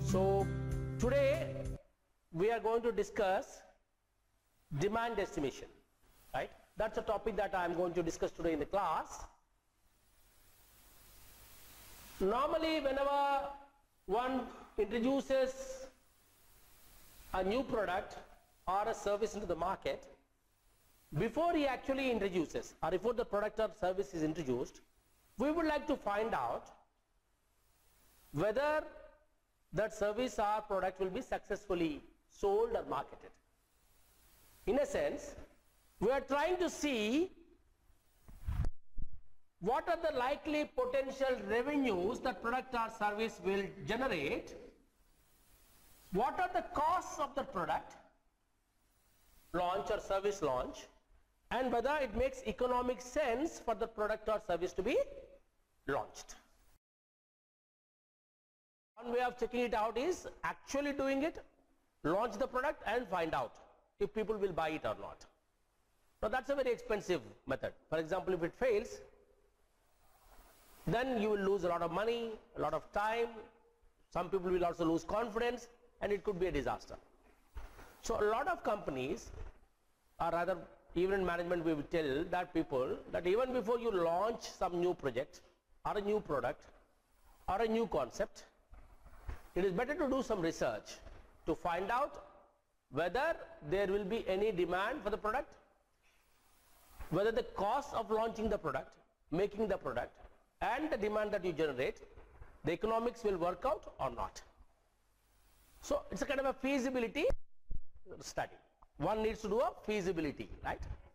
So today we are going to discuss demand estimation, right? That's a topic that I am going to discuss today in the class. Normally whenever one introduces a new product or a service into the market, before he actually introduces or before the product or service is introduced, we would like to find out whether that service or product will be successfully sold or marketed. In a sense, we are trying to see what are the likely potential revenues that product or service will generate, what are the costs of the product launch or service launch, and whether it makes economic sense for the product or service to be launched. One way of checking it out is actually doing it, launch the product and find out if people will buy it or not. Now that's a very expensive method. For example, if it fails, then you will lose a lot of money, a lot of time, some people will also lose confidence, and it could be a disaster. So a lot of companies, or rather even in management, we will tell that people that even before you launch some new project or a new product or a new concept, it is better to do some research to find out whether there will be any demand for the product, whether the cost of launching the product, making the product, and the demand that you generate, the economics will work out or not. So it's a kind of a feasibility study. One needs to do a feasibility, right?